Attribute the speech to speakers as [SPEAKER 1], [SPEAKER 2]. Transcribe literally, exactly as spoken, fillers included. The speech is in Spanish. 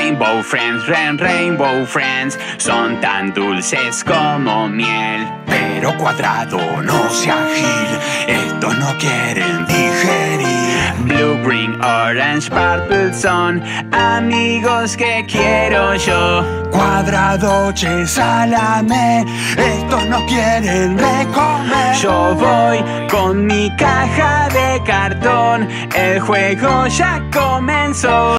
[SPEAKER 1] Rainbow Friends, ren, Rainbow Friends, son tan dulces como miel.
[SPEAKER 2] Pero Cuadrado, no sea gil, estos no quieren digerir.
[SPEAKER 1] Blue, Green, Orange, Purple son amigos que quiero yo.
[SPEAKER 2] Cuadrado, che, Salame, estos no quieren recomer.
[SPEAKER 1] Yo voy con mi caja de cartón, el juego ya comenzó.